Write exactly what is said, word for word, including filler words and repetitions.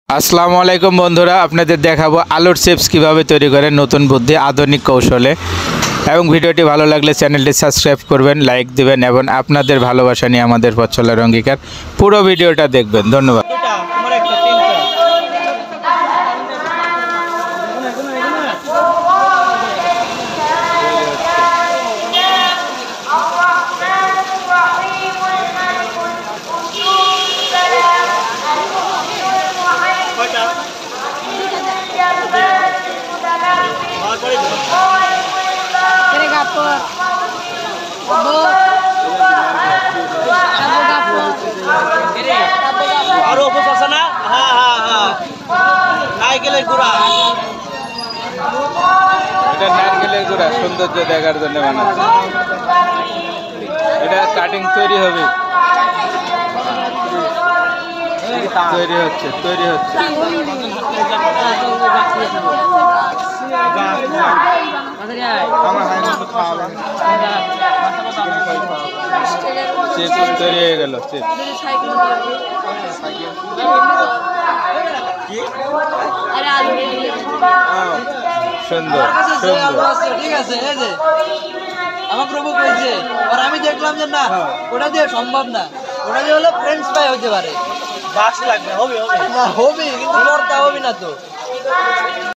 আসসালামু আলাইকুম বন্ধুরা, আপনাদের দেখাবো আলুর চিপস কীভাবে তৈরি করেন নতুন বুদ্ধি আধুনিক কৌশলে। এবং ভিডিওটি ভালো লাগলে চ্যানেলটি সাবস্ক্রাইব করবেন, লাইক দিবেন এবং আপনাদের ভালোবাসা নিয়ে আমাদের পথ চলার অঙ্গীকার। পুরো ভিডিওটা দেখবেন। ধন্যবাদ। নারকেলের গুঁড়া, এটা নারকেলের গুঁড়া সৌন্দর্য দেখার জন্য বানাচ্ছে। এটা কাটিং তৈরি হবে, তৈরি হচ্ছে তৈরি হচ্ছে চিপস তৈরি হয়ে গেল। চিপস সুন্দর সুন্দর, ঠিক আছে। এই যে আমার প্রভু কইছে, আর আমি দেখলাম যে না ওটা দিয়ে সম্ভব না, ওটা দিয়ে হলো ফ্রেঞ্চ ফ্রাই হতে পারে। বাস লাগবে, হবে হবে না, হবে কিন্তু করতে হবে না তো।